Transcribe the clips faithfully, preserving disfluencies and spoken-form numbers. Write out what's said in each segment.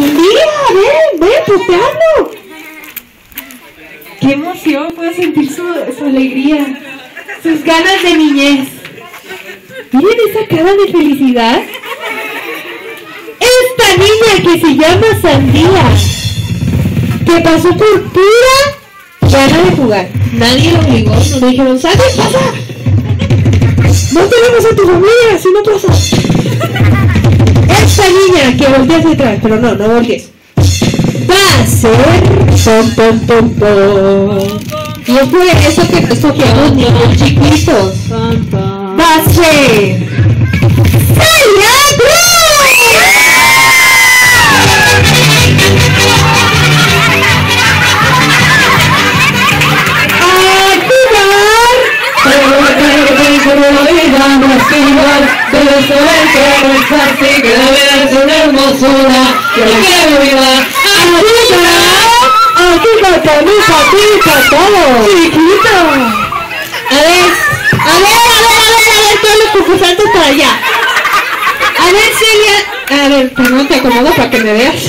Sandía, ven, ven, pues te hablo. Qué emoción, puedo sentir su, su alegría, sus ganas de niñez. Miren esa cara de felicidad. Esta niña que se llama Sandía, que pasó por pura gana de jugar. Nadie lo obligó, no le dijeron, Sandía, pasa. No tenemos a tu familia, si no pasa. Esta niña que voltea hacia atrás, pero no, no voltees. Va a ser pom pom pom pom. Y es por eso que no escogemos niños chiquitos. Va a ser Celia Cruz. A jugar. Debe saber que no es fácil, que la vida es una hermosura. Yo quiero viva. ¡Aquí con mi patita, todo! ¡Chiquito! A ver, a ver, a ver, a ver, a ver, todos los concursantes para allá. A ver, Celia. A ver, perdón, te acomodo para que me veas.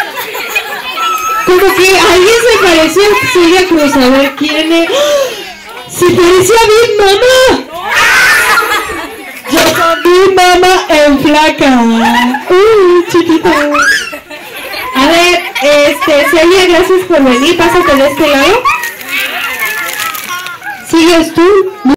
Como que alguien se pareció a Celia Cruz. A ver, ¿quién es? ¡Se parecía a Big Mama! Yo soy Big Mama en flaca. ¡Uy, chiquito! A ver, este, Celia, gracias por venir. Pásate de este lado. ¿Sigues tú?